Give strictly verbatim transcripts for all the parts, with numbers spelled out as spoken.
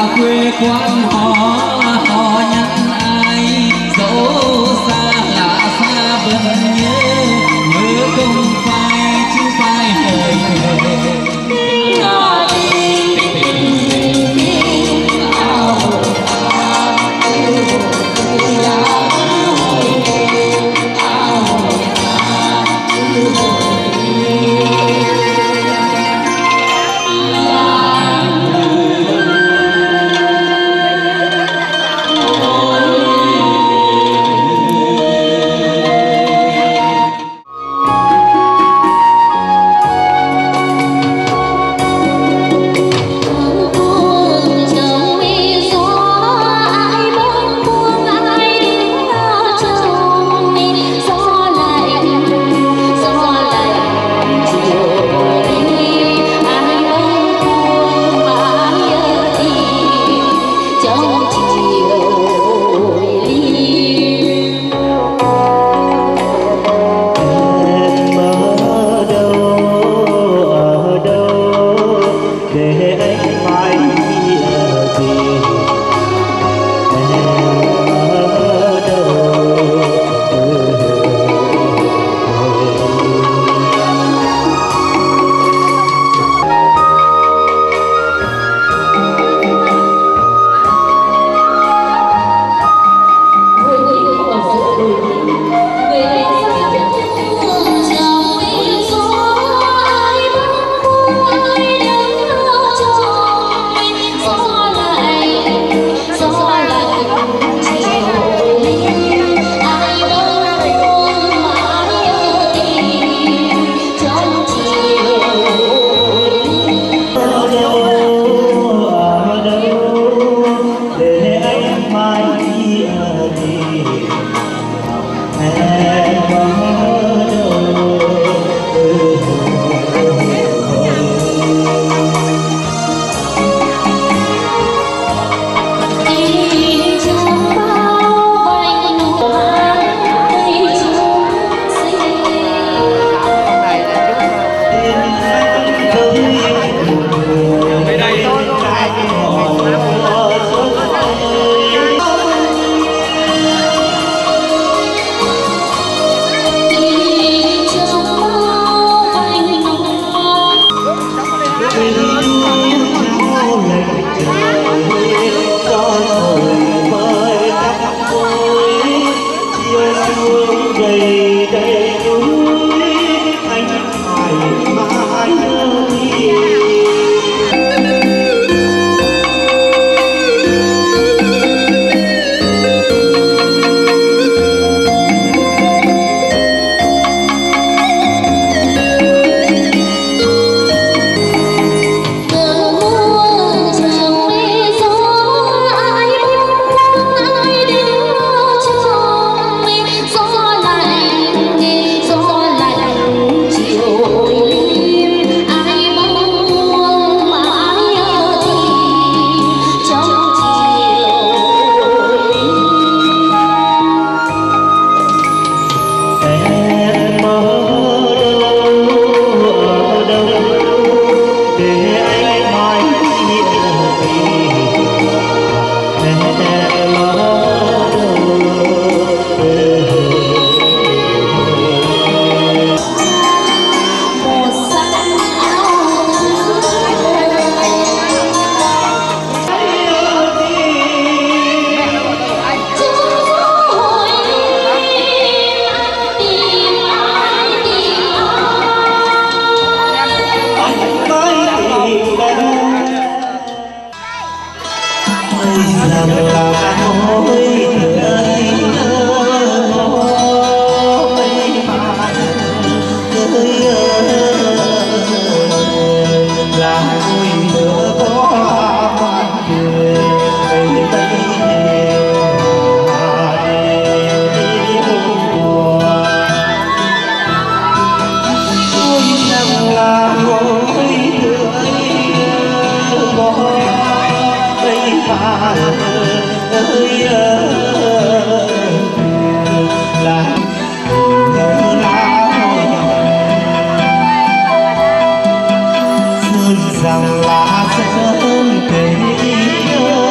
quê quán họ họ nhắn ai dẫu xa lạ xa vẫn nhớ nhớ không phai chứ phai lời thề. rằng là sẽ kể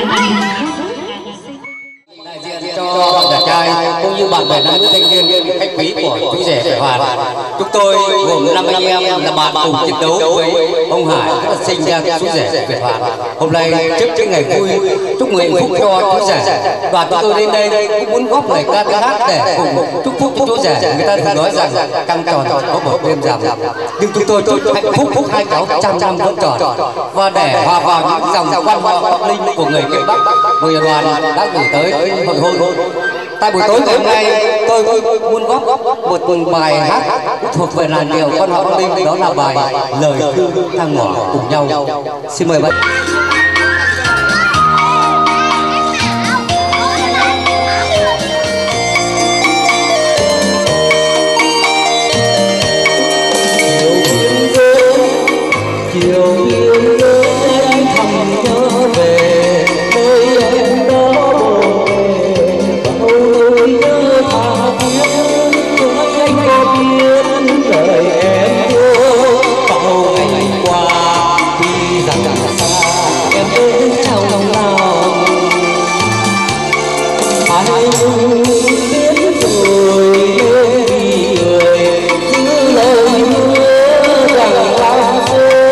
cho cả trai cũng như bạn bè nam nữ thanh niên khách quý của chú rể Khải Hoàn. Chúng tôi gồm năm anh em là bạn cùng chiến đấu với ông Hải rất là sinh ra chú rể Khải Hoàn. Hôm nay trước cái ngày vui chúc mừng hạnh phúc cho chú rể và chúng tôi đến đây cũng muốn góp lời ca tiếng hát để cùng chúc phúc cho chú rể. Người ta thường nói rằng căng tròn có một đêm rằm, nhưng chúng tôi chúc hạnh phúc phúc hai cháu trăm năm vẫn tròn. Và để hòa vào những dòng văn hóa Bắc Linh của người miền Bắc, người đoàn đã gửi tới hội hôn. Tại buổi tối ngày hôm nay tôi muốn góp một bài hát thuộc về làn điệu văn hóa Bắc Linh, đó là bài Lời Thư Thăng Ngõ cùng nhau. Xin mời bạn. Chiều biên giới anh thầm nhớ về nơi em đó bồ đề, bao nỗi nhớ tha thiết với anh có biết đời em yêu. Bao ngày qua tuy rằng xa em vẫn trong lòng lòng, anh biết rồi nên vì người giữ lời hứa rằng là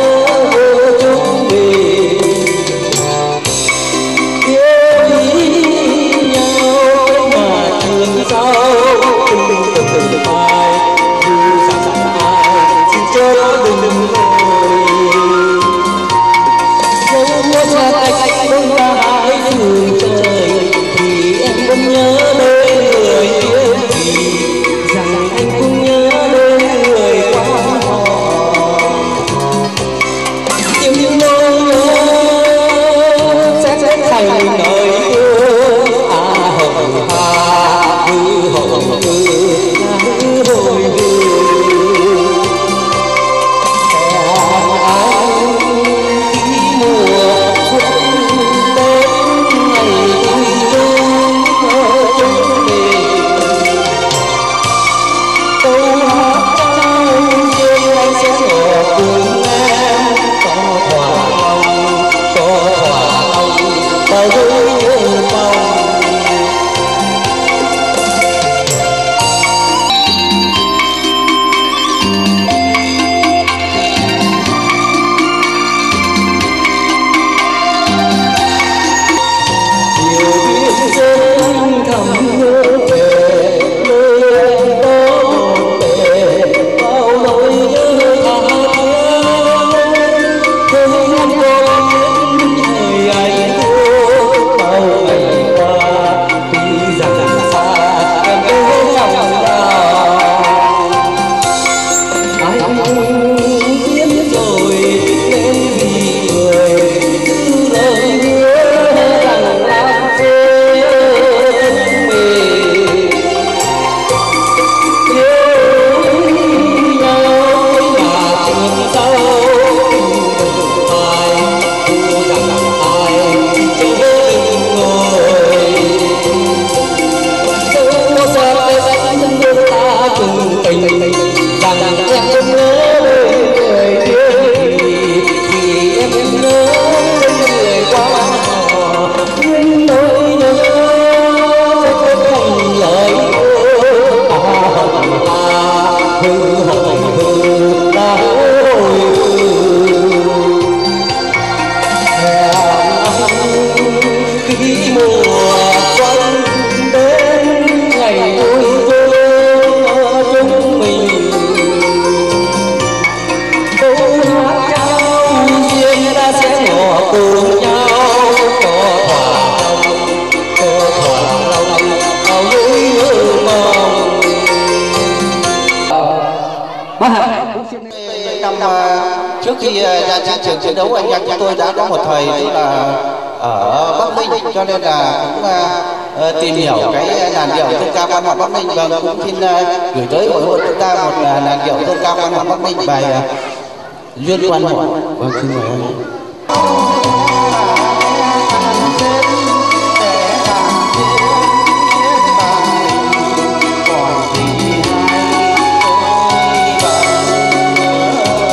trước khi ra chiến trường chiến đấu, anh em chúng tôi đã có một thời tức là ở Bắc Ninh, cho nên là cũng uh, tìm hiểu cái làn điệu dân ca văn hóa Bắc Ninh. Vâng, cũng xin uh, gửi tới hội hội chúng ta một uh, làn điệu dân ca văn hóa Bắc Ninh, bài uh, Duyên Quan Hội. Vâng, xin mời anh.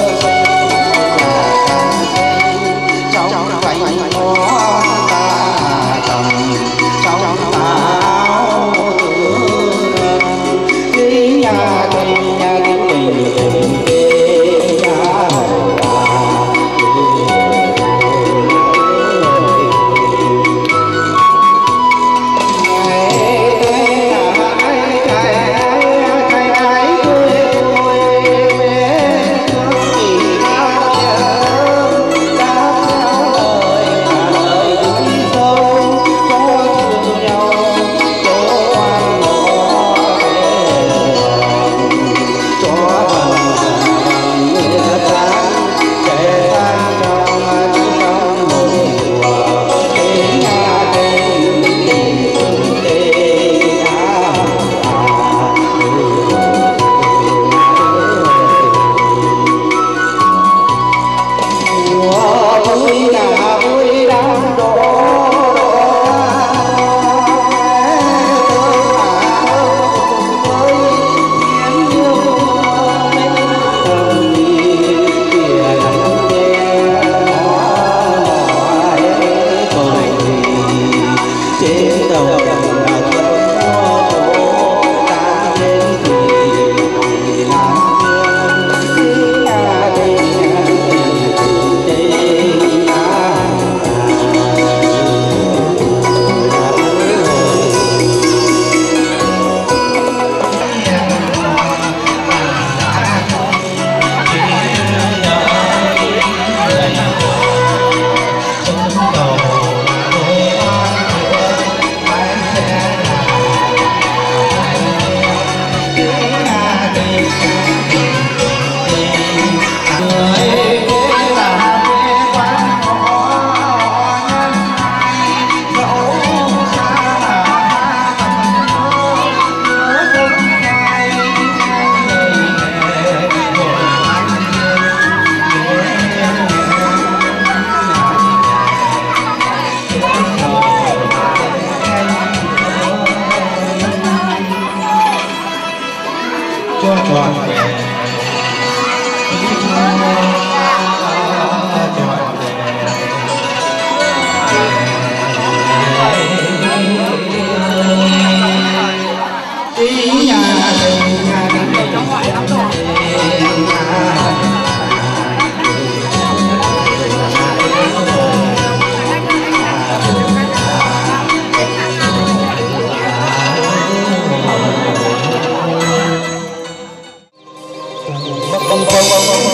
Hãy subscribe cho kênh Ghiền Mì Gõ để không bỏ lỡ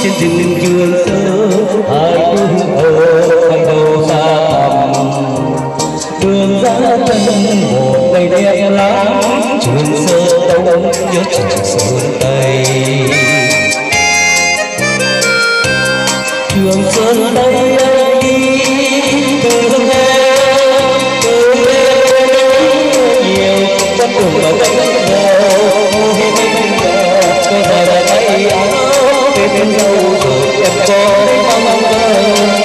trên rừng trường sơn hai đứng ở phần đầu xa thẳm đường ra chân một ngày đẹp lắm trường sơn đông nhớ trường sơn tây trường sơn tây đi từ hương từ nhiều trong cùng ở đây tôi giờ là tay áo bên dâu rồi em có mong mơ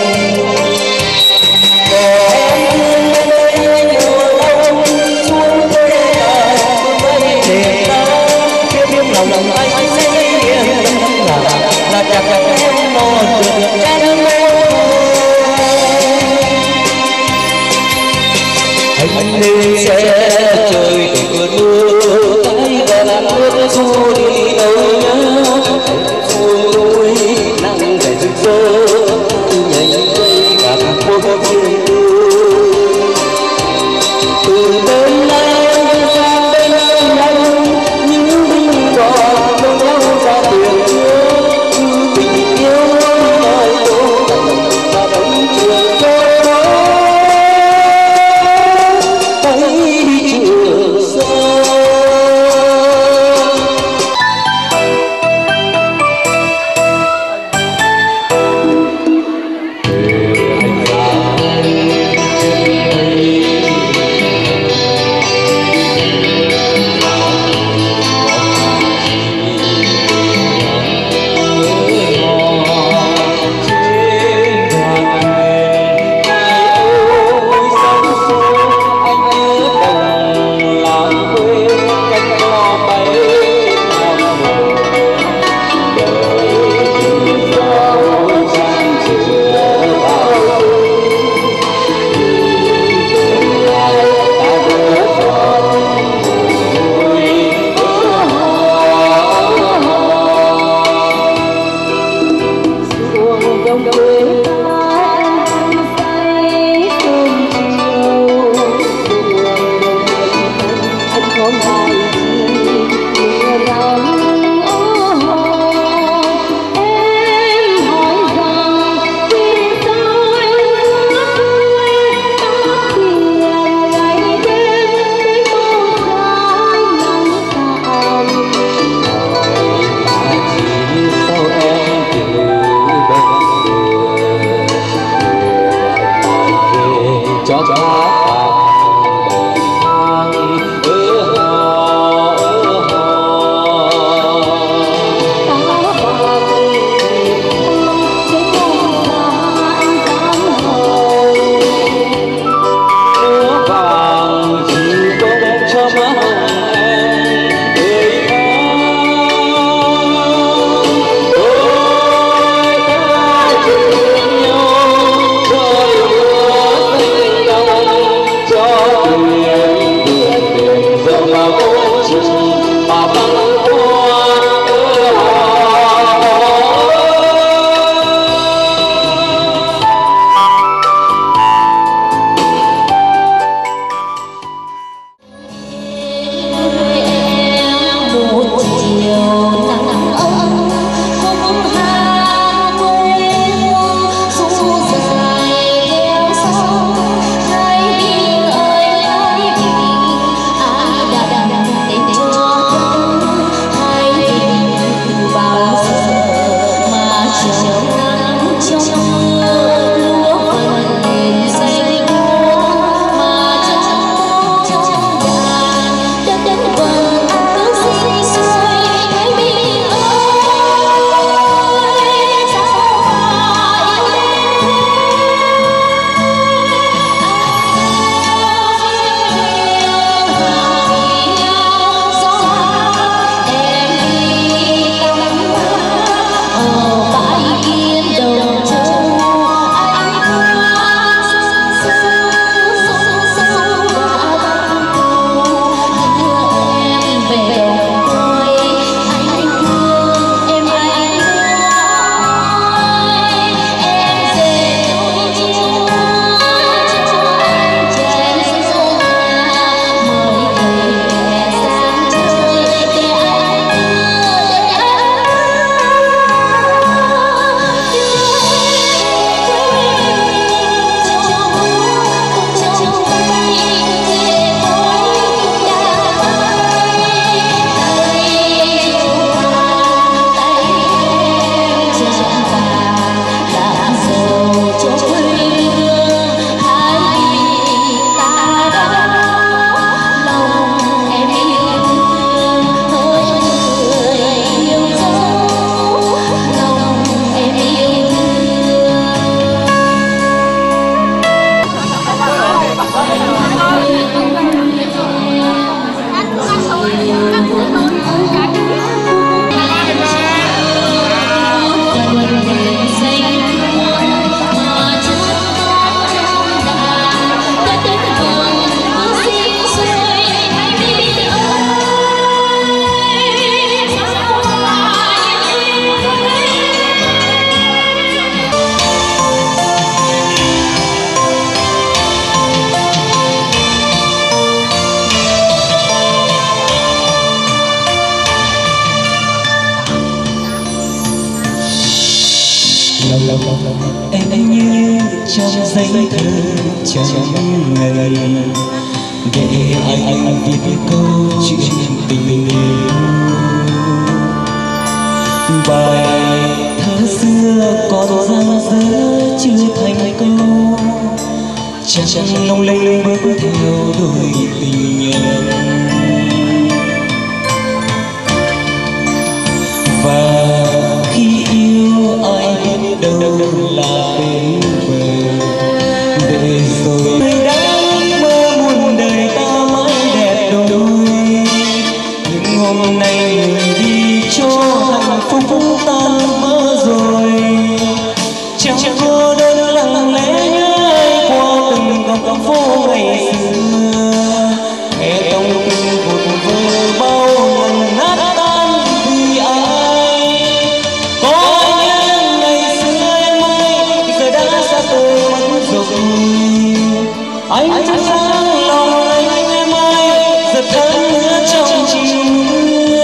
em lên đây mùa đông xuống tới đây tôi để ta biết biết lòng lòng anh anh sẽ yên là là chắc chắn em một được em anh đi sẽ trời từ cơn mưa tay và nước xô đi đâu nhớ xô núi nắng về rực rỡ nhảy cây gặp một thiên từ bên này sang bên này những binh đỏ đông nhau ra biển như tình yêu nơi đâu và đông trường gió cho giấy thơ chẳng ngần để anh viết câu chuyện tình yêu. Bài thơ xưa còn dang dở chưa thành câu, chẳng long lanh bước theo đôi tình nhân. Và khi yêu ai biết đâu là bên bờ, để rồi người đang mơ muôn đời ta mãi đẹp đôi. Nhưng hôm nay người đi cho hạnh phúc tan vỡ rồi, chẳng cô đơn lặng lẽ nhớ ai qua từng góc phố ngày xưa. Nghe trong tim vụt vỡ bao lần nát tan vì ai. Có ai nhớ ngày xưa em ơi, giờ đã xa tôi mất rồi. Anh chẳng sáng lòng anh em ơi, giờ thẫn nữa trong chiều mưa.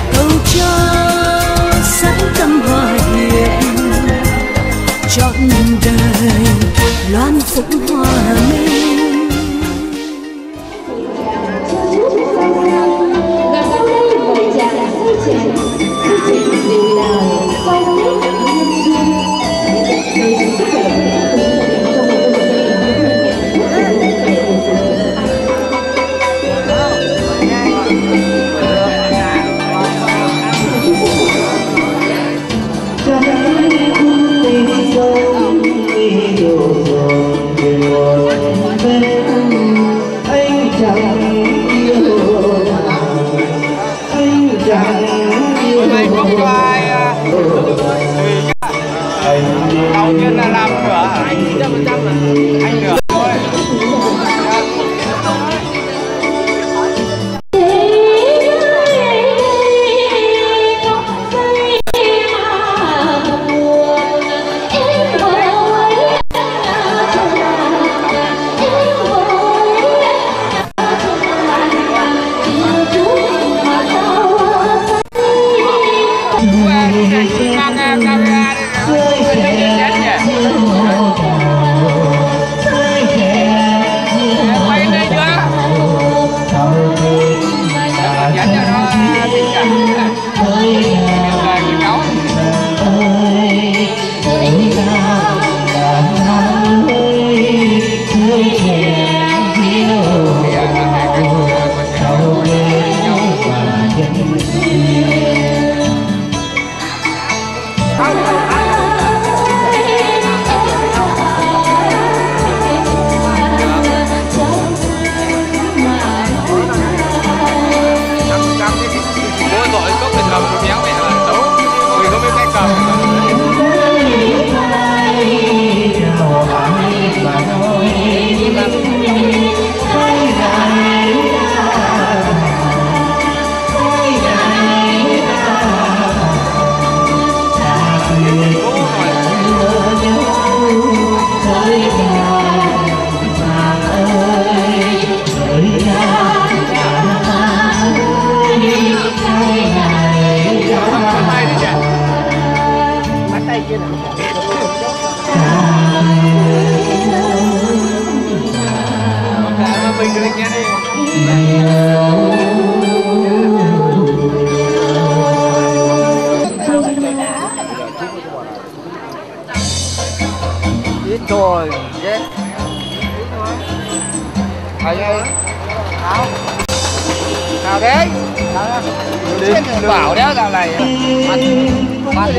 trọn loan phụng hòa minh. Và sau đây mời chàng xây chèn, xây chèn điều nào sau Tết Nguyên Duyên. Đây là sức khỏe của em trong một đôi đầu tiên là làm nửa anh trăm phần trăm là anh nửa thôi. Rồi, yes. Thầy ơi. Nào. Nào đấy. Đi. Bảo đéo dạo này. Mặt mặt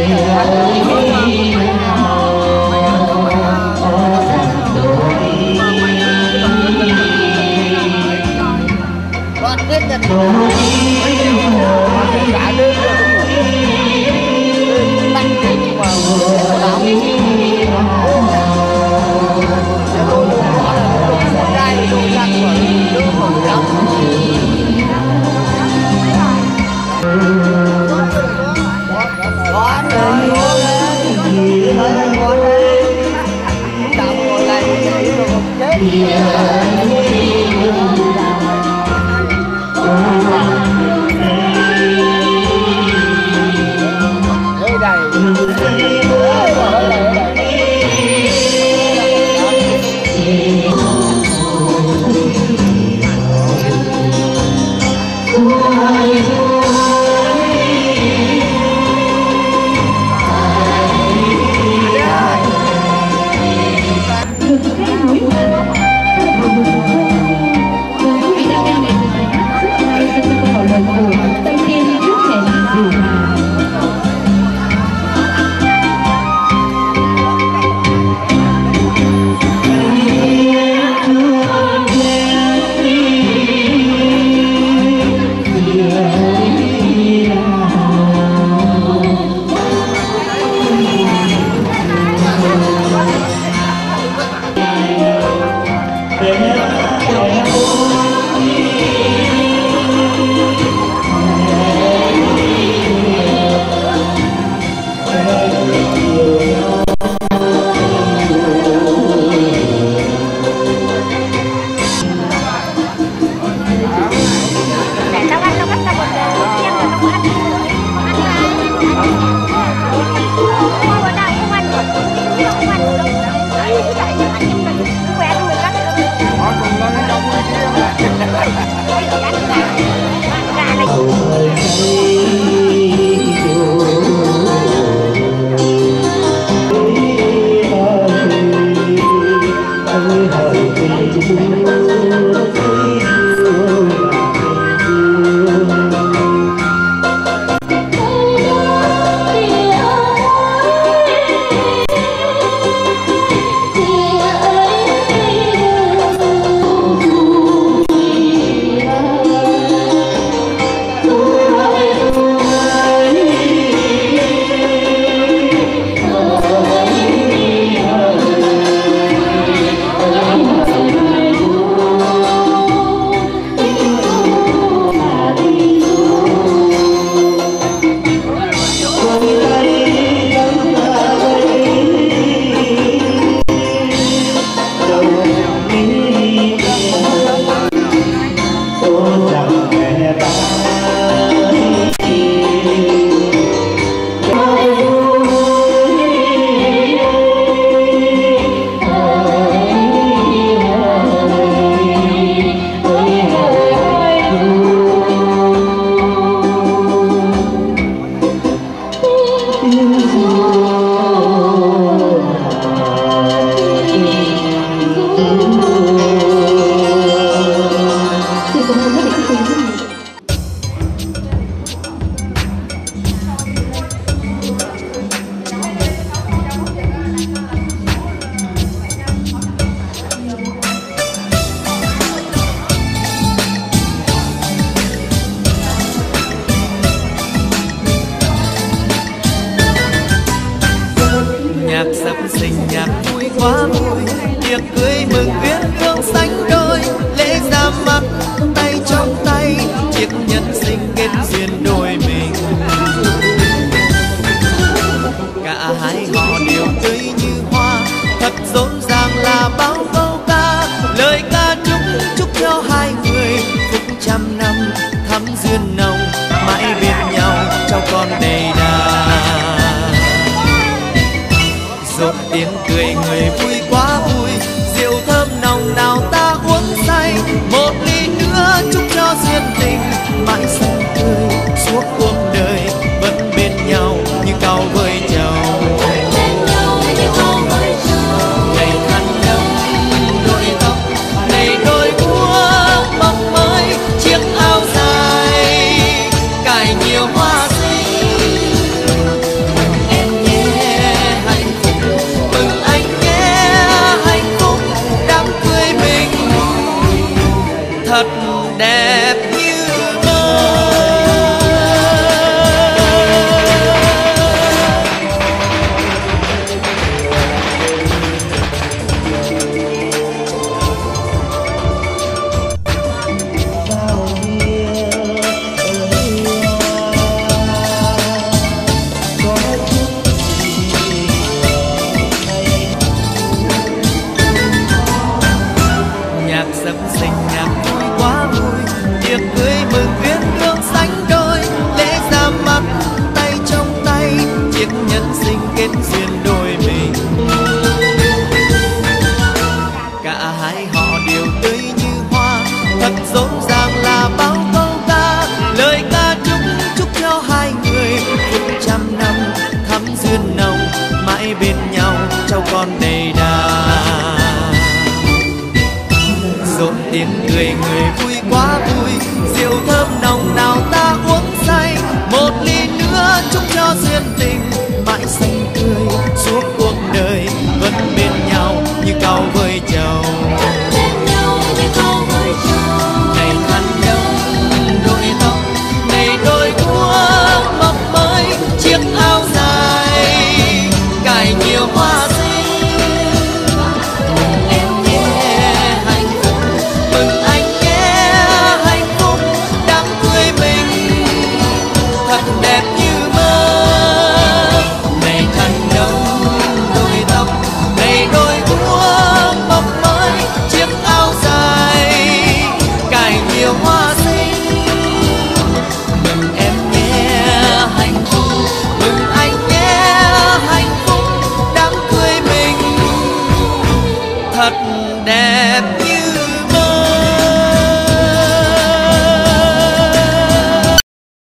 Con biết được. Cả đêm tăng nhưng mà lắm. Hãy subscribe cho kênh Ghiền Mì Gõ để không bỏ lỡ những video hấp dẫn. thật đẹp.